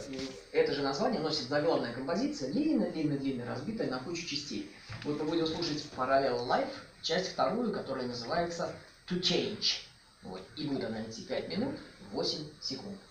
это же название носит заглавная композиция, длинно-длинно-длинно разбитая на кучу частей. Вот мы будем слушать Parallel Life, часть вторую, которая называется To Change. Вот. И будет она идти 5 минут 8 секунд.